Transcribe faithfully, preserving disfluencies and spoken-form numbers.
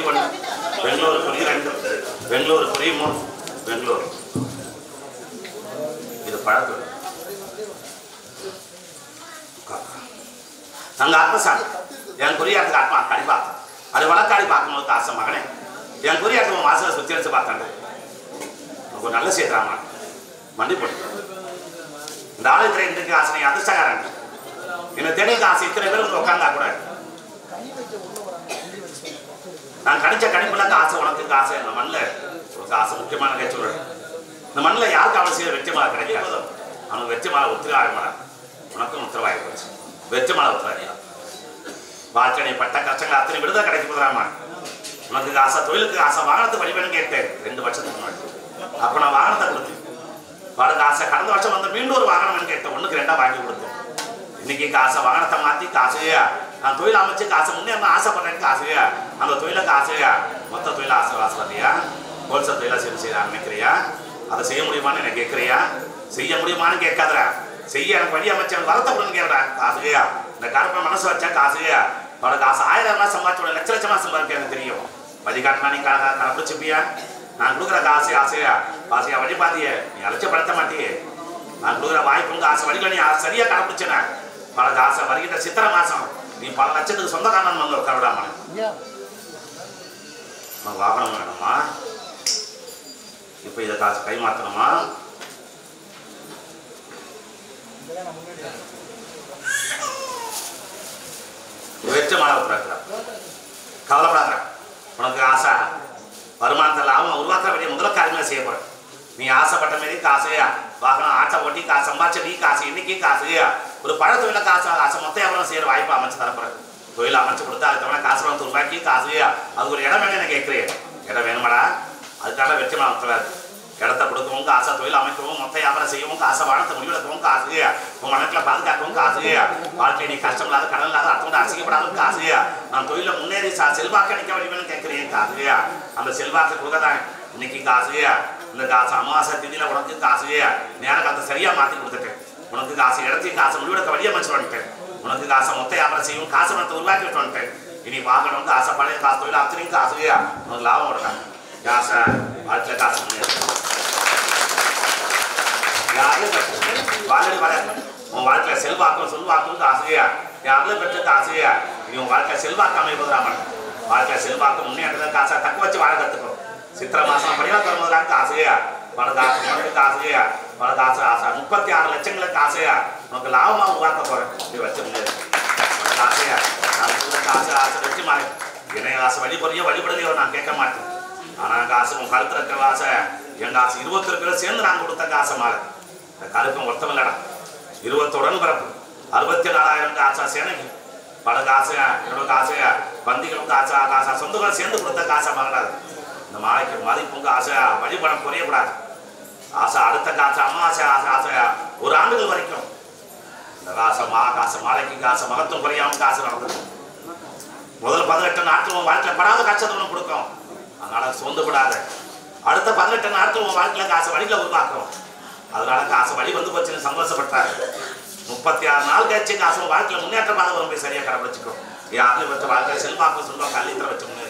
குறி ஒன்று, பெங்களூரு குறி ரெண்டு, பெங்களூரு குறி மூணு, பெங்களூரு இது பழத்தொழில். நாங்கள் ஆத்மசாமி என் குறியாட்டுக்கு ஆத்மா கடி பார்த்தேன். அது வழக்காடி பார்க்கணும் ஆசை மகனே. என் குறியாட்டு மாசம் சுற்றி அடிச்சு பார்த்தாங்க. ஒரு நல்ல செய்தாமா மண்டி போட்டு இந்த ஆலயத்தில் இன்றைக்கு ஆசனை அதிர்ஷ்டக்காரன் என்னை தெரியல ஆசை இத்தனை பேர் வந்து உட்காந்தா கூட நான் கணிச்ச கணிப்புல ஆசை உனக்கு ஆசை. இந்த மண்ணில் ஒரு ஆசை முக்கியமான கை சொல்றேன். இந்த மண்ணில் யாருக்கு அவன் செய்ய வெற்றி மாலை கிடைக்காது. அவனுக்கு வெற்றி மாலை உத்திரவாய மாலை உனக்கும் உத்தரவாய போச்சு. வெற்றி மாலை உத்தரவாதியா வாழ்க்கை பட்ட கஷ்டங்கள் அத்தனை விடுதலை கிடைக்க போதுறாமா. உனக்கு ஆசை தொழிலுக்கு ஆசை வாகனத்துக்கு வழிபேன்னு கேட்டேன் ரெண்டு வருஷத்துக்கு முன்னாடி. அப்போ நான் வாகனத்தை கொடுத்தேன். பாருங்க ஆசை கடந்த வருஷம் வந்து மீண்டும் ஒரு வாகனம் கேட்டேன். ஒன்றுக்கு ரெண்டா வாங்கி கொடுத்தேன். இன்னைக்கு காசை வாகனத்தை மாற்றி காசையா நான் தொழில் அமைச்சு காசை முன்னே ஆசைப்படுறேன். காசையா அந்த தொழிலுக்கு ஆசையா மொத்த தொழில் ஆசை ஆசைப்படியா ஹோல்சேல் தொழிலாக சரி செய்ய நினைக்கிறியா? அதை செய்ய முடியுமான்னு எனக்கு கேட்குறியா? செய்ய முடியுமான்னு கேட்காதரா. செய்ய எனக்கு வழி அமைச்சேன் வரத்தை கொடுன்னு கேட்குறேன். காசையா இந்த கருப்பை மனசு வச்சா காசையா அவட காசு ஆயிரம் ரூபாய் சம்பாதிச்சோட லட்ச லட்சமா சம்பாதிக்க எனக்கு தெரியும். வழிகாட்டினா நீ கணப்பிடிச்சுப்பியா? நான் கொடுக்குற காசு ஆசையா ஆசையா வழி பாத்தியே நீ அலட்சியப்படுத்த மாட்டியே. நான் கொடுக்குற வாய்ப்புங்க ஆசை வழிகளை நீ சரியா கணப்பிடிச்சேன. பல காசை வருகின்ற சித்திரை மாசம் நீ பல லட்சத்துக்கு சொந்தக்காரன் வந்து உட்காரவிடாம வாகனம் வேணுமா? இப்ப இதை காசு கை மாத்தணுமா? வெற்றி மாலை உத்தரவுக்கிறார். கவலைப்படாத. உனக்கு ஆசை வருமானத்தை லாபம் உருவாக்க வேண்டிய முதல் காரியமே செய்ய போற. நீ ஆசைப்பட்ட மாரி காசையா வாகனம் ஆட்டை ஓட்டி காசு சம்பாதிச்ச நீ காசு இன்னைக்கு காசையா ஒரு பழ தொழில காசு ஆசை மொத்த எவ்வளவு செய்யற வாய்ப்பு அமைச்சு தரப்போற. தொழில் அமைச்சு கொடுத்தா அது தவிர காசு வந்து உருவாக்கி காசையா அது ஒரு இடம் வேணும் எனக்கு கேட்கிறேன். இடம் வேணுமாடா? அதுக்காக வெற்றி மாலை உத்தரவாது. இடத்த கொடுக்கவும் காசை தொழில் அமைக்கவும் மொத்த வியாபாரம் செய்யவும் காசை வானத்தை முடிவெடுக்கவும் காசையா உன் மனத்தில் பாதுகாக்கவும் காசையா வாழ்க்கை நீ கஷ்டம் இல்லாத கடன் இல்லாத அடுத்தவங்க அசிக்கப்படாத காசையா நான் தொழில முன்னேறி செல்வாக்கு அடிக்க வழிவேன்னு கேட்கிறேன். காசையா அந்த செல்வாக்கு கொடுக்கதான் இன்னைக்கு காசையா இந்த காசு அமாவாசை திதியில உனக்கு காசையா நேர காலத்தை சரியா மாற்றி கொடுத்துட்டேன். உனக்கு காசு இடத்தையும் காசை முடிவெடுக்க வழியை அமைச்சு வந்துட்டேன். உனக்கு காசை மொத்த வியாபாரம் செய்யவும் காசு மனத்தை உருவாக்கி விட்டு வந்துட்டேன். இனி வாங்கணும் காசை பழைய காசு தொழில் அத்தனையும் காசையா உனக்கு லாபம் கொடுக்காங்க. காசை வாழ்க்கையில் காசு முன்னேற்ற உன் வாழ்க்கையில செல்வாக்கும் சொல்வாக்கும் காசையா யாருல பெற்ற காசையா நீ உன் வாழ்க்கையில செல்வாக்கு அமைப்பதுராமன். வாழ்க்கையில செல்வாக்கு முன்னேற்ற காசை தக்க வச்சு வாழ கத்துக்கணும். சித்திரை மாசம் படிவா தருவதாக காசையா பல காசு உனக்கு காசையா பல காசு ஆசை முப்பத்தி ஆறு லட்சங்களுக்கு காசையா உனக்கு லாபமா உருவாக்க போறேன். இப்படி வச்சு முன்னேற்ற காசையா நான் சொல்ற காசு ஆசை வச்சு மாறி என்னை காசு வழிபடுறியோ வழிபடுறியோ நான் கேட்க மாட்டேன். ஆனா காசு உன் கழுத்துல இருக்கிற காசை என் காசு இருபத்தி பேரை சேர்ந்து நான் கொடுத்த காசை மாறு. இந்த கருப்பம் ஒருத்தம் இல்லடா. இருபத்தோடன் பிறப்பு அறுபத்தி நாலாயிரம் காசா சேனைக்கு பல காசையா என்னோட காசையா பந்திகளும் காசா காசா சொந்தங்களும் சேர்ந்து கொடுத்த காசை மகனாது. இந்த மாலைக்கு மதிப்புங்க ஆசையா வழிபடம் குறையக்கூடாது. ஆசை அடுத்த காசை அம்மாசை ஆசை ஆசையா ஒரு ஆண்டுகள் வரைக்கும் இந்த காசை மா காசை மாலைக்கு காசை மகத்துவம் குறையாம காசு நடந்தது. முதல் பதினெட்டு நாட்கள் உன் வாழ்க்கையில் படாத கஷ்டத்தை ஒன்று கொடுக்கும். அதனால சோர்ந்து விடாத. அடுத்த பதினெட்டு நாட்கள் உன் வாழ்க்கையில காசை வழிகளை உருவாக்கும். அதனால காசை வழி வந்து போச்சுன்னு சந்தோஷப்பட்டாரு. முப்பத்தி ஆறு நாள் கழிச்சு காசு வாழ்க்கையில முன்னேற்ற பாதை வரும் போய் சரியா கடைபிடிச்சுக்கும். யாருக்கும் பெற்ற வாழ்க்கையில செல்வாக்கு சொல்லுவாங்க கல்வித்தர வச்சு